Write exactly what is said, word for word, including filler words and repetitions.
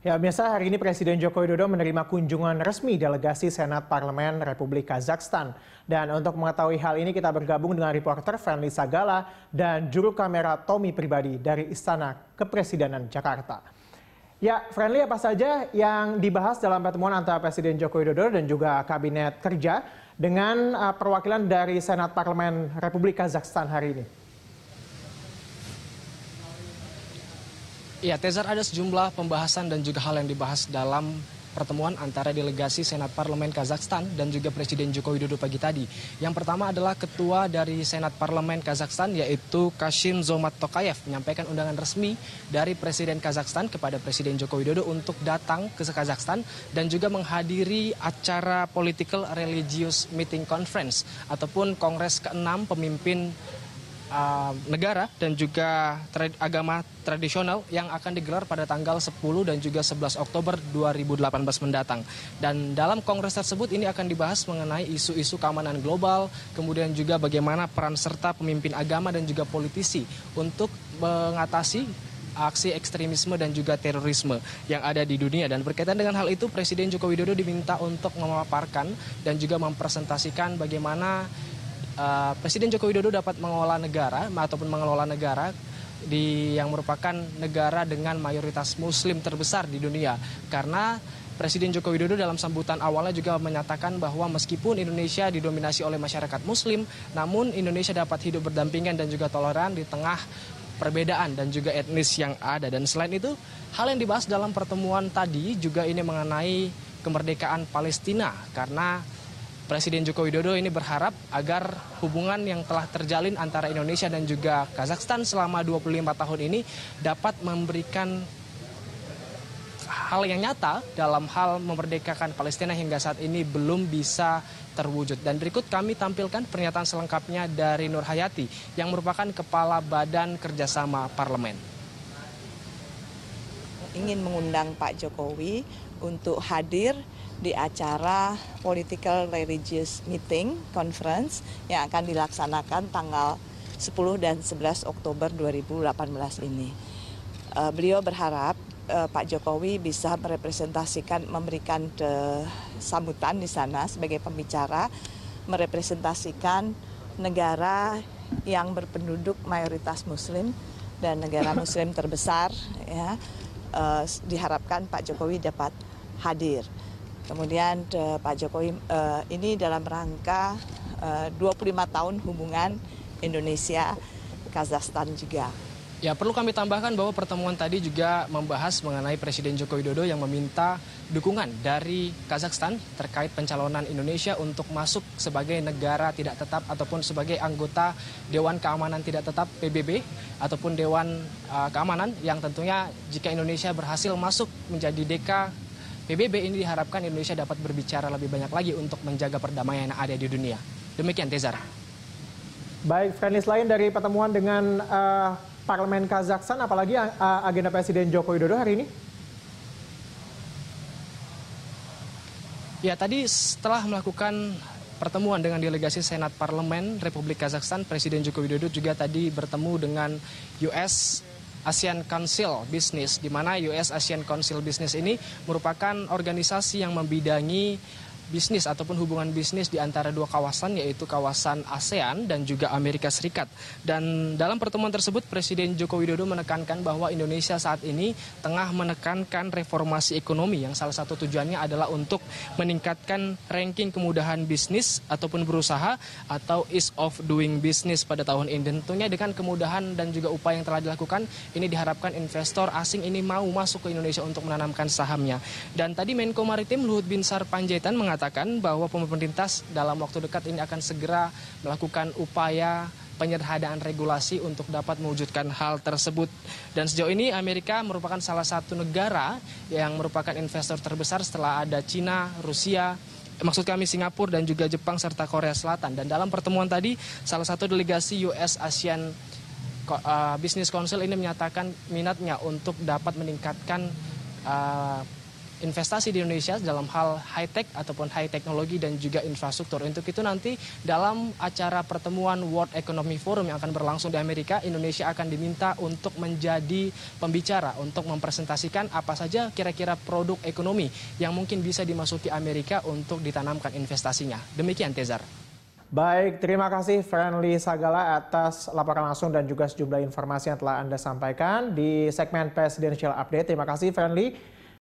Ya, biasa hari ini Presiden Joko Widodo menerima kunjungan resmi delegasi Senat Parlemen Republik Kazakhstan. Dan untuk mengetahui hal ini kita bergabung dengan reporter Friendly Sagala dan juru kamera Tommy Pribadi dari Istana Kepresidenan Jakarta. Ya, Friendly, apa saja yang dibahas dalam pertemuan antara Presiden Joko Widodo dan juga Kabinet Kerja dengan uh, perwakilan dari Senat Parlemen Republik Kazakhstan hari ini? Ya, Tezar, ada sejumlah pembahasan dan juga hal yang dibahas dalam pertemuan antara delegasi Senat Parlemen Kazakhstan dan juga Presiden Joko Widodo pagi tadi. Yang pertama adalah Ketua dari Senat Parlemen Kazakhstan yaitu Kassym-Jomart Tokayev menyampaikan undangan resmi dari Presiden Kazakhstan kepada Presiden Joko Widodo untuk datang ke Kazakhstan dan juga menghadiri acara Political Religious Meeting Conference ataupun Kongres keenam pemimpin Uh, negara dan juga tra agama tradisional yang akan digelar pada tanggal sepuluh dan juga sebelas Oktober dua ribu delapan belas mendatang. Dan dalam kongres tersebut ini akan dibahas mengenai isu-isu keamanan global, kemudian juga bagaimana peran serta pemimpin agama dan juga politisi untuk mengatasi aksi ekstremisme dan juga terorisme yang ada di dunia. Dan berkaitan dengan hal itu, Presiden Joko Widodo diminta untuk memaparkan dan juga mempresentasikan bagaimana Uh, Presiden Joko Widodo dapat mengelola negara ataupun mengelola negara di yang merupakan negara dengan mayoritas Muslim terbesar di dunia. Karena Presiden Joko Widodo dalam sambutan awalnya juga menyatakan bahwa meskipun Indonesia didominasi oleh masyarakat Muslim, namun Indonesia dapat hidup berdampingan dan juga toleran di tengah perbedaan dan juga etnis yang ada. Dan selain itu, hal yang dibahas dalam pertemuan tadi juga ini mengenai kemerdekaan Palestina, karena Presiden Joko Widodo ini berharap agar hubungan yang telah terjalin antara Indonesia dan juga Kazakhstan selama dua puluh lima tahun ini dapat memberikan hal yang nyata dalam hal memerdekakan Palestina hingga saat ini belum bisa terwujud. Dan berikut kami tampilkan pernyataan selengkapnya dari Nur Hayati yang merupakan Kepala Badan Kerjasama Parlemen. Ingin mengundang Pak Jokowi untuk hadir di acara Political Religious Meeting Conference yang akan dilaksanakan tanggal sepuluh dan sebelas Oktober dua ribu delapan belas ini. Uh, beliau berharap uh, Pak Jokowi bisa merepresentasikan, memberikan uh, sambutan di sana sebagai pembicara, merepresentasikan negara yang berpenduduk mayoritas Muslim dan negara Muslim terbesar. Ya, uh, diharapkan Pak Jokowi dapat hadir. Kemudian uh, Pak Jokowi uh, ini dalam rangka uh, dua puluh lima tahun hubungan Indonesia-Kazakhstan juga. Ya, perlu kami tambahkan bahwa pertemuan tadi juga membahas mengenai Presiden Joko Widodo yang meminta dukungan dari Kazakhstan terkait pencalonan Indonesia untuk masuk sebagai negara tidak tetap ataupun sebagai anggota Dewan Keamanan Tidak Tetap P B B ataupun Dewan uh, Keamanan, yang tentunya jika Indonesia berhasil masuk menjadi D K P B B ini diharapkan Indonesia dapat berbicara lebih banyak lagi untuk menjaga perdamaian yang ada di dunia. Demikian, Tezar. Baik, Friendly, selain dari pertemuan dengan uh, Parlemen Kazakhstan, apalagi uh, agenda Presiden Joko Widodo hari ini? Ya, tadi setelah melakukan pertemuan dengan delegasi Senat Parlemen Republik Kazakhstan, Presiden Joko Widodo juga tadi bertemu dengan U S ASEAN Council Business, di mana U S ASEAN Council Business ini merupakan organisasi yang membidangi bisnis ataupun hubungan bisnis di antara dua kawasan, yaitu kawasan ASEAN dan juga Amerika Serikat. Dan dalam pertemuan tersebut Presiden Joko Widodo menekankan bahwa Indonesia saat ini tengah menekankan reformasi ekonomi yang salah satu tujuannya adalah untuk meningkatkan ranking kemudahan bisnis ataupun berusaha atau ease of doing business pada tahun ini. Dan tentunya dengan kemudahan dan juga upaya yang telah dilakukan, ini diharapkan investor asing ini mau masuk ke Indonesia untuk menanamkan sahamnya. Dan tadi Menko Maritim Luhut Binsar Panjaitan mengatakan mengatakan bahwa pemerintah dalam waktu dekat ini akan segera melakukan upaya penyederhanaan regulasi untuk dapat mewujudkan hal tersebut. Dan sejauh ini Amerika merupakan salah satu negara yang merupakan investor terbesar setelah ada Cina, Rusia, maksud kami Singapura dan juga Jepang serta Korea Selatan. Dan dalam pertemuan tadi salah satu delegasi U S ASEAN uh, Business Council ini menyatakan minatnya untuk dapat meningkatkan uh, investasi di Indonesia dalam hal high-tech ataupun high teknologi dan juga infrastruktur. Untuk itu nanti dalam acara pertemuan World Economic Forum yang akan berlangsung di Amerika, Indonesia akan diminta untuk menjadi pembicara untuk mempresentasikan apa saja kira-kira produk ekonomi yang mungkin bisa dimasuki Amerika untuk ditanamkan investasinya. Demikian Tezar. Baik, terima kasih Friendly Sagala atas laporan langsung dan juga sejumlah informasi yang telah Anda sampaikan di segmen Presidential Update. Terima kasih Friendly.